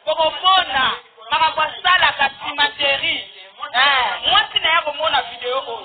Pokopona, makapasala kasimateri. Moi si na yako mona video.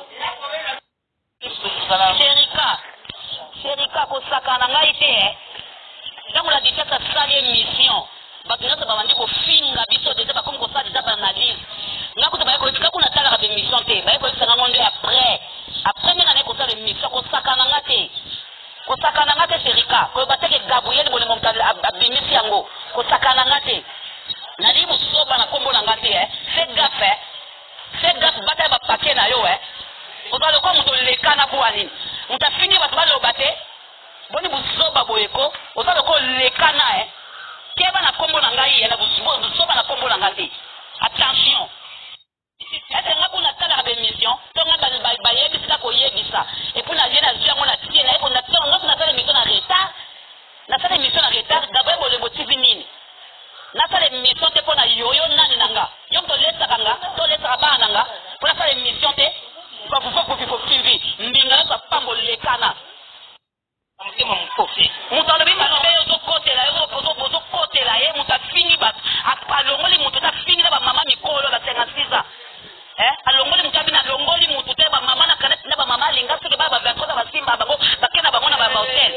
Sherika kosakana ngai te. Ntango la ditata sali émission. Bakinasa babandi kofinga biso déjà bakomi kosala déjà banalise. Ngakuta bayeko tika kuna tala ka émission te. Bayeko sanga monde après. Après mena ne kosala émission kosakana ngate. Kosakana ngate Sherika. Ko bateke Gabriel bole montale abimisi yango. Kosakana ngate. Nali musoba na kombo na ngate Fais gaffe. Fais gaffe bata ba paquet na yo Ozalo kwa mtu lekana kwa nini? Mtafini watu wale obate. Boni busoba boyeko. Ozalo kwa lekana Keba na kombo na ngai na busoba na kombo na ngati. Attention. Ese ngaku na tala ba émission. Tonga ba yebisa ko yebisa. Et puis na liena zia ngona tie na eko na tie ngaku na tala émission na retard. Na tala émission na retard d'abord bo le motif nini. Na tala émission te pona yoyo nani nanga. Yom to lesa kanga, to lesa ba nanga. Pour tala émission te faut suivi. Mbinga sa pambo lekana. Amutema mkofi. Mutalo bima no beyo zo kote la yo bozo kote la ye mutafini bat. Alongoli mutu tafini na ba mama mikolo la 56. Alongoli mutabi na longoli mutu te ba mama na kaneti na ba mama linga soke baba bakoza basimba babo bakena bamona ba hotel.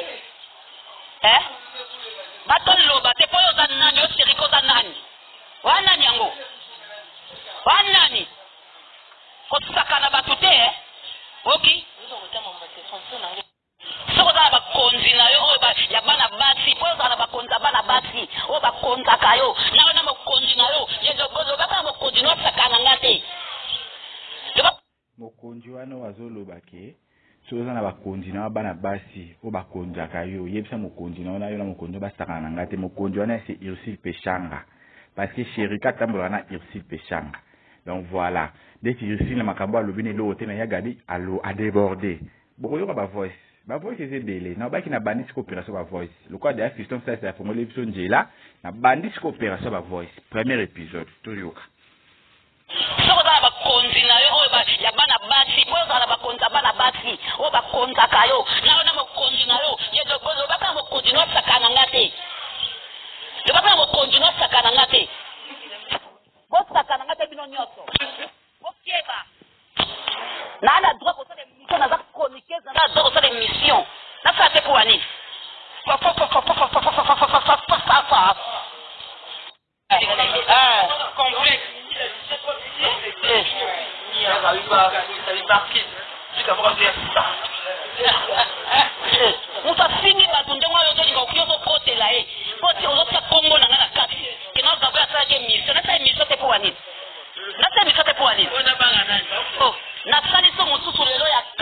Batolo bate poyo za nani yo Sherika za nani. Wana nyango. Wanani? Kosakana batute Okay. Soko za bakonzi na yo ya bana basi, po za bakonza bana basi, o bakonza kayo. Na na bakonzi na yo, yezo gozo baka bakonzi no sakana ngate. Mokonzi wana wazolo bake. So za na bakonzi na bana basi, o bakonza kayo. Yebisa mokonzi na yo na mokonzi ba sakana ngate. Mokonzi wana c'est Ursule Pechanga. Parce que Sherika tambola na Ursule Pechanga. Donc voilà. Dès que je suis dans ma cabane, le vin est l'eau, il y a gardé à l'eau à déborder. Bon, il y a ma voice. Ma voice c'est délai. Non, pas qu'il n'a banni coopération ma voice. Le quoi d'ailleurs, Fiston, ça c'est la formule l'épisode de là. N'a banni coopération ma voice. Premier épisode. Toujours. Soko za bakonzi na yo ya bana basi, po za bakonza bana basi, o bakonza kayo. Na mokonzi na yo, yezo gozo baka mokonzi no sakana ngate. Le baka mokonzi no sakana ngate. Bo sakana ngate bino nyoso. Okeba. Na la droit pour ça des missions na za chroniquer na droit pour ça des missions. Na ça c'est pour ani. Complexe. Musa fini batunde mwa yoto linga ukiyozo kote la Kote ozotia Kongo na ngana kati. Kena gabu ya sa mission. Na sa mission te pour ani. Na sa mission te pour ani. Na sali so mususu lelo ya